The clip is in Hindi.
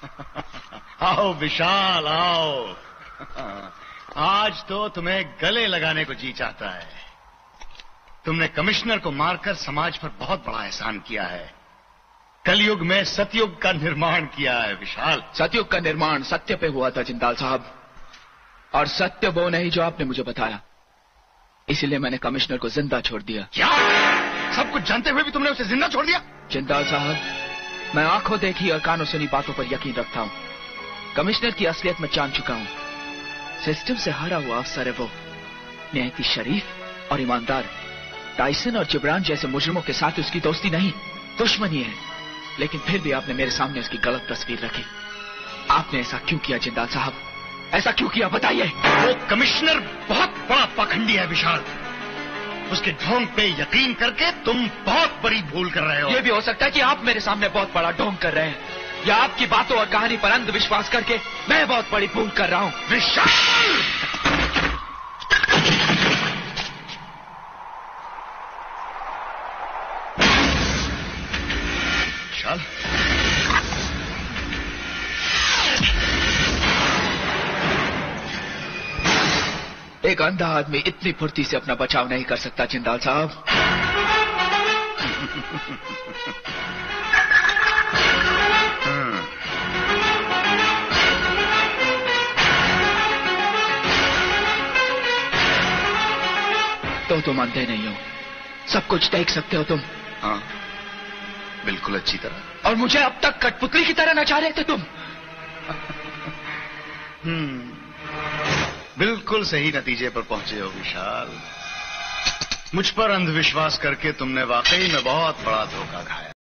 आओ विशाल आओ। आज तो तुम्हें गले लगाने को जी चाहता है। तुमने कमिश्नर को मारकर समाज पर बहुत बड़ा एहसान किया है। कलयुग में सतयुग का निर्माण किया है विशाल। सतयुग का निर्माण सत्य पे हुआ था जिंदाल साहब, और सत्य वो नहीं जो आपने मुझे बताया। इसीलिए मैंने कमिश्नर को जिंदा छोड़ दिया। क्या? सब कुछ जानते हुए भी तुमने उसे जिंदा छोड़ दिया? जिंदाल साहब, मैं आंखों देखी और कानों सुनी बातों पर यकीन रखता हूँ। कमिश्नर की असलियत मैं जान चुका हूँ। सिस्टम से हारा हुआ अफसर है वो, निहायती शरीफ और ईमानदार। टाइसन और जिब्रान जैसे मुजरिमों के साथ उसकी दोस्ती नहीं, दुश्मनी है। लेकिन फिर भी आपने मेरे सामने उसकी गलत तस्वीर रखी। आपने ऐसा क्यों किया जिंदाल साहब? ऐसा क्यों किया बताइए। वो कमिश्नर बहुत बड़ा पाखंडी है विशाल। उसके ढोंग पे यकीन करके तुम बहुत बड़ी भूल कर रहे हो। यह भी हो सकता है कि आप मेरे सामने बहुत बड़ा ढोंग कर रहे हैं, या आपकी बातों और कहानी पर अंधविश्वास करके मैं बहुत बड़ी भूल कर रहा हूं। विशाल! विशाल, एक अंधा आदमी इतनी फुर्ती से अपना बचाव नहीं कर सकता जिंदाल साहब। तो तुम अंधे नहीं हो, सब कुछ देख सकते हो तुम। हाँ, बिल्कुल अच्छी तरह। और मुझे अब तक कठपुतली की तरह नचा रहे थे तुम। बिल्कुल सही नतीजे पर पहुंचे हो विशाल। मुझ पर अंधविश्वास करके तुमने वाकई में बहुत बड़ा धोखा खाया।